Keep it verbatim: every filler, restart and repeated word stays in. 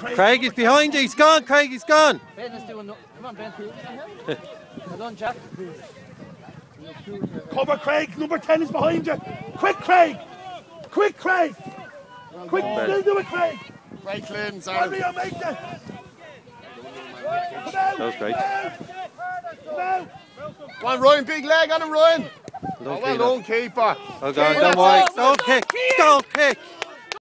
Craig is behind you. He's gone, Craig. He's gone. Ben is doing no. Come on, Ben. Well done, Jack. Cover, Craig. Number ten is behind you. Quick, Craig. Quick, Craig. Quick, still do it, Craig. Great clearance, Hurry up, make it. That was great. Come on, Ryan. Big leg on him, Ryan. Oh, well done, keeper. Oh, God. Don't worry. Don't kick. Don't kick.